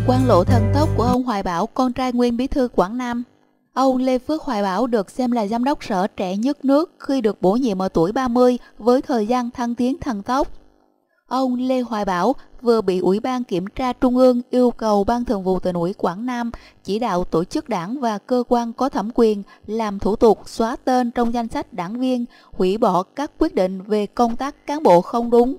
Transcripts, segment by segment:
Quan lộ thần tốc của ông Hoài Bảo, con trai nguyên bí thư Quảng Nam. Ông Lê Phước Hoài Bảo được xem là giám đốc sở trẻ nhất nước khi được bổ nhiệm ở tuổi 30 với thời gian thăng tiến thần tốc. Ông Lê Hoài Bảo vừa bị Ủy ban Kiểm tra Trung ương yêu cầu Ban Thường vụ Tỉnh ủy Quảng Nam chỉ đạo tổ chức đảng và cơ quan có thẩm quyền làm thủ tục xóa tên trong danh sách đảng viên, hủy bỏ các quyết định về công tác cán bộ không đúng.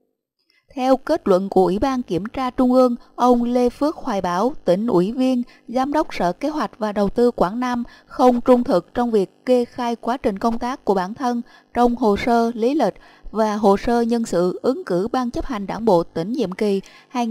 Theo kết luận của Ủy ban Kiểm tra Trung ương, ông Lê Phước Hoài Bảo, tỉnh ủy viên, Giám đốc Sở Kế hoạch và Đầu tư Quảng Nam không trung thực trong việc kê khai quá trình công tác của bản thân trong hồ sơ lý lịch và hồ sơ nhân sự ứng cử Ban chấp hành Đảng bộ tỉnh nhiệm kỳ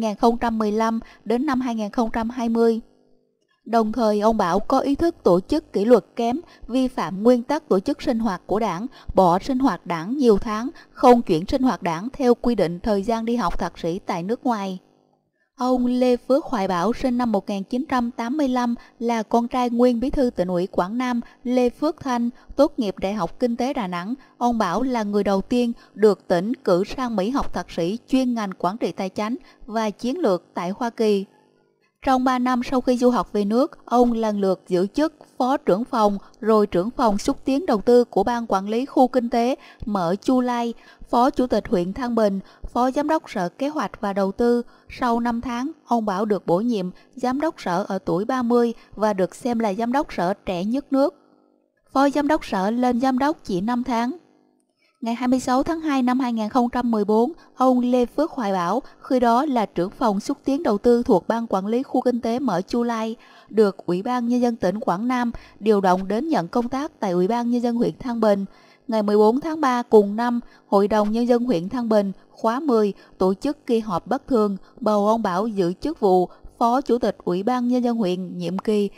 2015 đến năm 2020. Đồng thời, ông Bảo có ý thức tổ chức kỷ luật kém, vi phạm nguyên tắc tổ chức sinh hoạt của đảng, bỏ sinh hoạt đảng nhiều tháng, không chuyển sinh hoạt đảng theo quy định thời gian đi học thạc sĩ tại nước ngoài. Ông Lê Phước Hoài Bảo sinh năm 1985 là con trai nguyên bí thư Tỉnh ủy Quảng Nam Lê Phước Thanh, tốt nghiệp Đại học Kinh tế Đà Nẵng. Ông Bảo là người đầu tiên được tỉnh cử sang Mỹ học thạc sĩ chuyên ngành quản trị tài chính và chiến lược tại Hoa Kỳ. Trong 3 năm sau khi du học về nước, ông lần lượt giữ chức phó trưởng phòng rồi trưởng phòng xúc tiến đầu tư của Ban Quản lý Khu Kinh tế Mở Chu Lai, phó chủ tịch huyện Thăng Bình, phó giám đốc Sở Kế hoạch và Đầu tư. Sau 5 tháng, ông Bảo được bổ nhiệm giám đốc sở ở tuổi 30 và được xem là giám đốc sở trẻ nhất nước. Phó giám đốc sở lên giám đốc chỉ 5 tháng. Ngày 26 tháng 2 năm 2014, ông Lê Phước Hoài Bảo, khi đó là trưởng phòng xúc tiến đầu tư thuộc Ban Quản lý Khu Kinh tế Mở Chu Lai, được Ủy ban Nhân dân tỉnh Quảng Nam điều động đến nhận công tác tại Ủy ban Nhân dân huyện Thăng Bình. Ngày 14 tháng 3 cùng năm, Hội đồng Nhân dân huyện Thăng Bình khóa 10 tổ chức kỳ họp bất thường bầu ông Bảo giữ chức vụ Phó Chủ tịch Ủy ban Nhân dân huyện nhiệm kỳ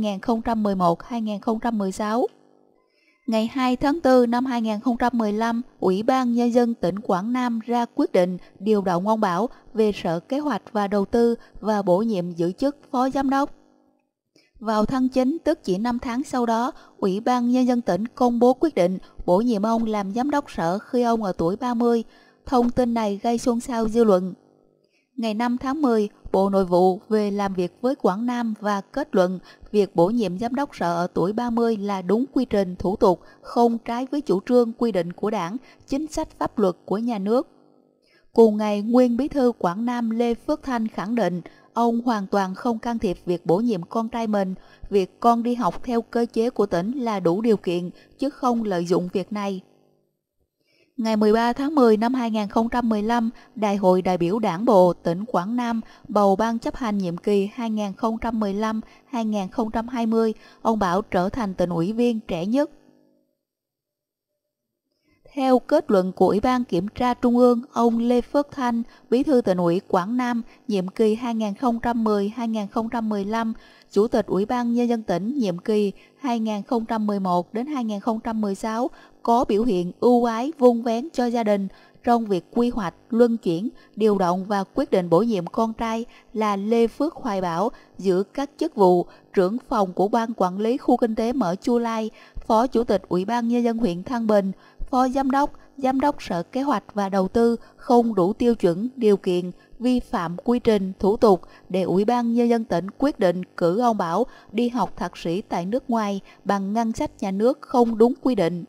2011-2016. Ngày 2 tháng 4 năm 2015, Ủy ban Nhân dân tỉnh Quảng Nam ra quyết định điều động ông Bảo về Sở Kế hoạch và Đầu tư và bổ nhiệm giữ chức Phó Giám đốc. Vào tháng 9, tức chỉ 5 tháng sau đó, Ủy ban Nhân dân tỉnh công bố quyết định bổ nhiệm ông làm Giám đốc sở khi ông ở tuổi 30. Thông tin này gây xôn xao dư luận. Ngày 5 tháng 10, Bộ Nội vụ về làm việc với Quảng Nam và kết luận việc bổ nhiệm giám đốc sở ở tuổi 30 là đúng quy trình thủ tục, không trái với chủ trương quy định của Đảng, chính sách pháp luật của nhà nước. Cùng ngày, nguyên bí thư Quảng Nam Lê Phước Thanh khẳng định ông hoàn toàn không can thiệp việc bổ nhiệm con trai mình, việc con đi học theo cơ chế của tỉnh là đủ điều kiện, chứ không lợi dụng việc này. Ngày 13 tháng 10 năm 2015, Đại hội đại biểu Đảng bộ tỉnh Quảng Nam bầu Ban chấp hành nhiệm kỳ 2015-2020, ông Bảo trở thành tỉnh ủy viên trẻ nhất. Theo kết luận của Ủy ban Kiểm tra Trung ương, ông Lê Phước Thanh, bí thư Tỉnh ủy Quảng Nam, nhiệm kỳ 2010-2015, Chủ tịch Ủy ban Nhân dân tỉnh nhiệm kỳ 2011 đến 2016, có biểu hiện ưu ái vun vén cho gia đình trong việc quy hoạch, luân chuyển, điều động và quyết định bổ nhiệm con trai là Lê Phước Hoài Bảo giữ các chức vụ trưởng phòng của Ban Quản lý Khu Kinh tế Mở Chu Lai, phó chủ tịch Ủy ban Nhân dân huyện Thăng Bình, phó giám đốc Sở Kế hoạch và Đầu tư không đủ tiêu chuẩn, điều kiện, vi phạm quy trình, thủ tục để Ủy ban Nhân dân tỉnh quyết định cử ông Bảo đi học thạc sĩ tại nước ngoài bằng ngân sách nhà nước không đúng quy định.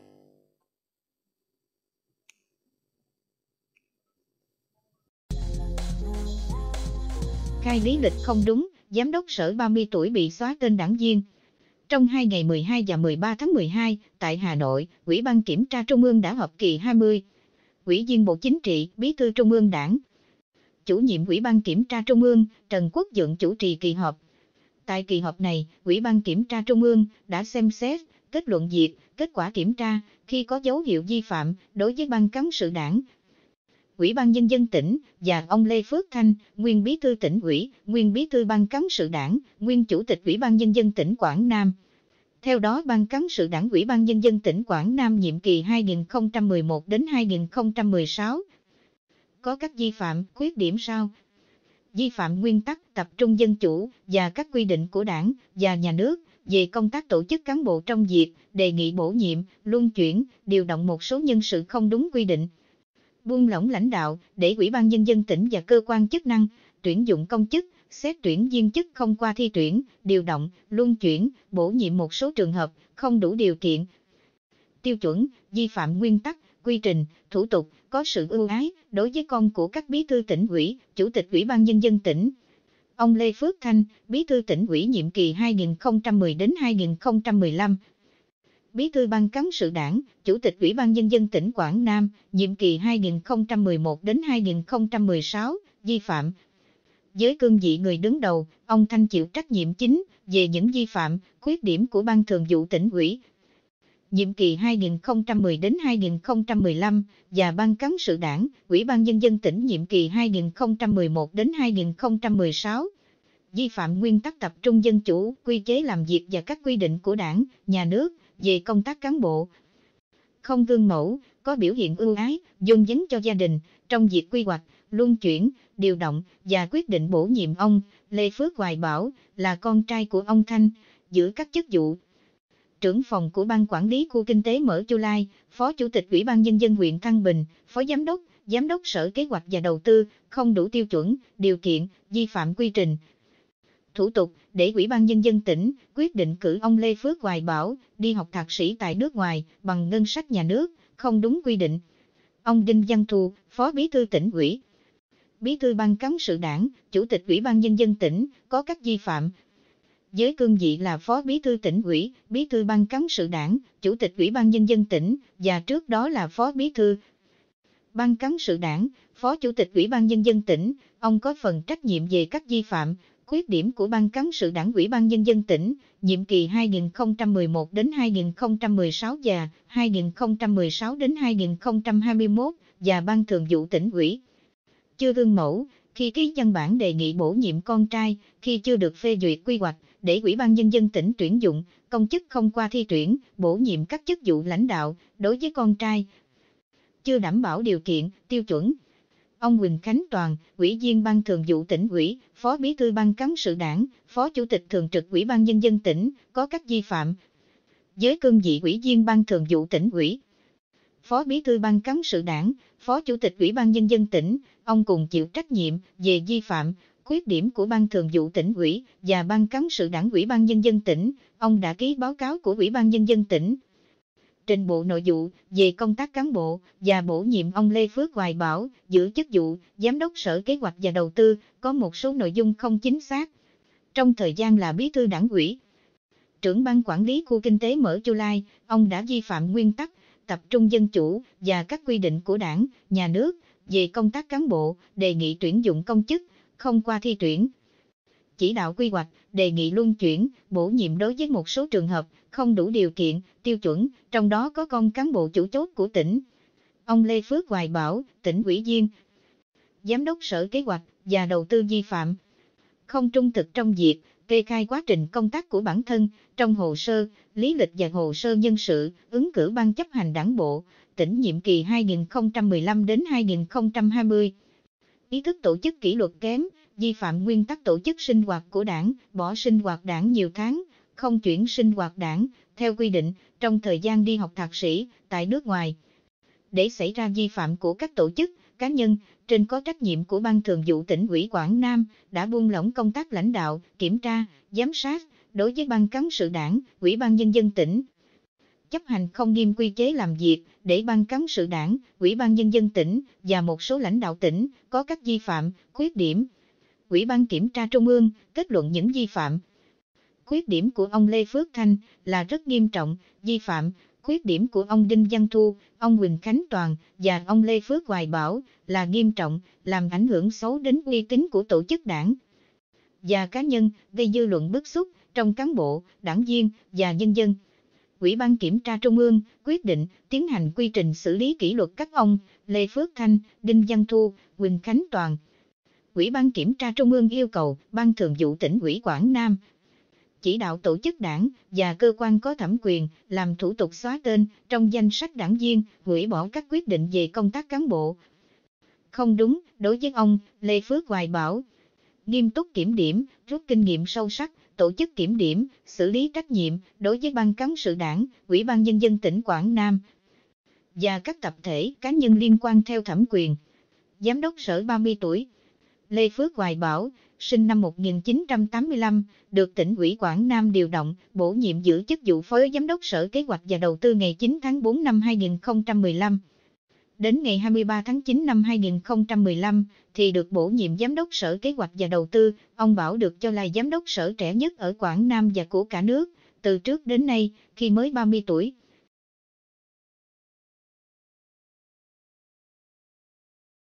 Khai lý lịch không đúng, giám đốc sở 30 tuổi bị xóa tên đảng viên. Trong 2 ngày 12 và 13 tháng 12, tại Hà Nội, Ủy ban Kiểm tra Trung ương đã họp kỳ 20. Ủy viên Bộ Chính trị, Bí thư Trung ương Đảng, chủ nhiệm Ủy ban Kiểm tra Trung ương, Trần Quốc Vượng chủ trì kỳ họp. Tại kỳ họp này, Ủy ban Kiểm tra Trung ương đã xem xét, kết luận duyệt, kết quả kiểm tra khi có dấu hiệu vi phạm đối với Ban cán sự Đảng, Ủy ban Nhân dân tỉnh và ông Lê Phước Thanh, nguyên bí thư tỉnh ủy, nguyên bí thư Ban cán sự Đảng, nguyên chủ tịch Ủy ban Nhân dân tỉnh Quảng Nam. Theo đó, Ban cán sự Đảng Ủy ban Nhân dân tỉnh Quảng Nam nhiệm kỳ 2011 đến 2016 có các vi phạm, khuyết điểm sau: vi phạm nguyên tắc tập trung dân chủ và các quy định của Đảng và Nhà nước về công tác tổ chức cán bộ trong việc đề nghị bổ nhiệm, luân chuyển, điều động một số nhân sự không đúng quy định, buông lỏng lãnh đạo để Ủy ban Nhân dân tỉnh và cơ quan chức năng tuyển dụng công chức xét tuyển viên chức không qua thi tuyển, điều động, luân chuyển, bổ nhiệm một số trường hợp không đủ điều kiện. Tiêu chuẩn, vi phạm nguyên tắc, quy trình, thủ tục, có sự ưu ái đối với con của các bí thư tỉnh ủy, chủ tịch Ủy ban Nhân dân tỉnh. Ông Lê Phước Thanh, bí thư tỉnh ủy nhiệm kỳ 2010 đến 2015. Bí thư Ban cán sự Đảng, Chủ tịch Ủy ban Nhân dân tỉnh Quảng Nam, nhiệm kỳ 2011 đến 2016, vi phạm. Với cương vị người đứng đầu, ông Thanh chịu trách nhiệm chính về những vi phạm, khuyết điểm của Ban Thường vụ tỉnh ủy. Nhiệm kỳ 2010 đến 2015 và Ban cán sự Đảng, Ủy ban Nhân dân tỉnh nhiệm kỳ 2011 đến 2016. Vi phạm nguyên tắc tập trung dân chủ, quy chế làm việc và các quy định của Đảng, Nhà nước về công tác cán bộ. Không gương mẫu, có biểu hiện ưu ái, dồn dấn cho gia đình trong việc quy hoạch, luân chuyển, điều động và quyết định bổ nhiệm ông Lê Phước Hoài Bảo là con trai của ông Thanh giữ các chức vụ trưởng phòng của Ban Quản lý Khu Kinh tế Mở Chu Lai, Phó Chủ tịch Ủy ban Nhân dân huyện Thăng Bình, Phó Giám đốc Sở Kế hoạch và Đầu tư, không đủ tiêu chuẩn, điều kiện, vi phạm quy trình. Thủ tục để Ủy ban Nhân dân tỉnh quyết định cử ông Lê Phước Hoài Bảo đi học thạc sĩ tại nước ngoài bằng ngân sách nhà nước, không đúng quy định. Ông Đinh Văn Thu, Phó Bí thư tỉnh ủy, Bí thư Ban cán sự Đảng, Chủ tịch Ủy ban Nhân dân tỉnh, có các vi phạm. Với cương vị là Phó Bí thư tỉnh ủy, Bí thư Ban cán sự Đảng, Chủ tịch Ủy ban Nhân dân tỉnh và trước đó là Phó Bí thư Ban cán sự Đảng, Phó Chủ tịch Ủy ban Nhân dân tỉnh, ông có phần trách nhiệm về các vi phạm, khuyết điểm của Ban cán sự Đảng Ủy ban Nhân dân tỉnh, nhiệm kỳ 2011 đến 2016 và 2016 đến 2021 và Ban Thường vụ tỉnh ủy. Chưa gương mẫu, khi ký văn bản đề nghị bổ nhiệm con trai, khi chưa được phê duyệt quy hoạch, để Ủy ban Nhân dân tỉnh tuyển dụng, công chức không qua thi tuyển, bổ nhiệm các chức vụ lãnh đạo, đối với con trai. Chưa đảm bảo điều kiện, tiêu chuẩn. Ông Huỳnh Khánh Toàn, Ủy viên Ban Thường vụ tỉnh ủy, Phó Bí thư Ban cán sự Đảng, Phó Chủ tịch Thường trực Ủy ban Nhân dân tỉnh, có các vi phạm. Với cương vị Ủy viên Ban Thường vụ tỉnh ủy, Phó Bí thư Ban cán sự Đảng, Phó Chủ tịch Ủy ban Nhân dân tỉnh, ông cùng chịu trách nhiệm về vi phạm, khuyết điểm của Ban Thường vụ tỉnh ủy và Ban cán sự Đảng Ủy ban Nhân dân tỉnh. Ông đã ký báo cáo của Ủy ban Nhân dân tỉnh trình Bộ Nội vụ về công tác cán bộ và bổ nhiệm ông Lê Phước Hoài Bảo giữ chức vụ Giám đốc Sở Kế hoạch và Đầu tư, có một số nội dung không chính xác. Trong thời gian là Bí thư Đảng ủy, trưởng Ban Quản lý Khu Kinh tế Mở Chu Lai, ông đã vi phạm nguyên tắc tập trung dân chủ và các quy định của Đảng, Nhà nước về công tác cán bộ, đề nghị tuyển dụng công chức không qua thi tuyển. Chỉ đạo quy hoạch, đề nghị luân chuyển, bổ nhiệm đối với một số trường hợp không đủ điều kiện, tiêu chuẩn, trong đó có con cán bộ chủ chốt của tỉnh. Ông Lê Phước Hoài Bảo, tỉnh ủy viên, Giám đốc Sở Kế hoạch và Đầu tư vi phạm. Không trung thực trong việc kê khai quá trình công tác của bản thân, trong hồ sơ, lý lịch và hồ sơ nhân sự, ứng cử Ban chấp hành Đảng bộ, tỉnh nhiệm kỳ 2015 đến 2020. Ý thức tổ chức kỷ luật kém, vi phạm nguyên tắc tổ chức sinh hoạt của Đảng, bỏ sinh hoạt Đảng nhiều tháng, không chuyển sinh hoạt Đảng, theo quy định, trong thời gian đi học thạc sĩ, tại nước ngoài. Để xảy ra vi phạm của các tổ chức, cá nhân, trên có trách nhiệm của Ban Thường vụ tỉnh ủy Quảng Nam, đã buông lỏng công tác lãnh đạo, kiểm tra, giám sát, đối với Ban cán sự Đảng, Ủy ban Nhân dân tỉnh. Chấp hành không nghiêm quy chế làm việc, để Ban cán sự Đảng, Ủy ban Nhân dân tỉnh và một số lãnh đạo tỉnh có các vi phạm, khuyết điểm. Ủy ban Kiểm tra Trung ương kết luận những vi phạm, khuyết điểm của ông Lê Phước Thanh là rất nghiêm trọng, vi phạm, khuyết điểm của ông Đinh Văn Thu, ông Huỳnh Khánh Toàn và ông Lê Phước Hoài Bảo là nghiêm trọng, làm ảnh hưởng xấu đến uy tín của tổ chức Đảng và cá nhân, gây dư luận bức xúc trong cán bộ, đảng viên và nhân dân. Ủy ban Kiểm tra Trung ương quyết định tiến hành quy trình xử lý kỷ luật các ông Lê Phước Thanh, Đinh Văn Thu, Huỳnh Khánh Toàn. Ủy ban Kiểm tra Trung ương yêu cầu Ban Thường vụ tỉnh ủy Quảng Nam chỉ đạo tổ chức Đảng và cơ quan có thẩm quyền làm thủ tục xóa tên trong danh sách đảng viên, hủy bỏ các quyết định về công tác cán bộ không đúng đối với ông Lê Phước Hoài Bảo. Nghiêm túc kiểm điểm, rút kinh nghiệm sâu sắc, tổ chức kiểm điểm, xử lý trách nhiệm đối với Ban cán sự Đảng, Ủy ban Nhân dân tỉnh Quảng Nam và các tập thể cá nhân liên quan theo thẩm quyền. Giám đốc Sở 30 tuổi, Lê Phước Hoài Bảo, sinh năm 1985, được tỉnh ủy Quảng Nam điều động, bổ nhiệm giữ chức vụ Phó Giám đốc Sở Kế hoạch và Đầu tư ngày 9 tháng 4 năm 2015. Đến ngày 23 tháng 9 năm 2015 thì được bổ nhiệm Giám đốc Sở Kế hoạch và Đầu tư. Ông Bảo được cho là Giám đốc Sở trẻ nhất ở Quảng Nam và của cả nước, từ trước đến nay, khi mới 30 tuổi.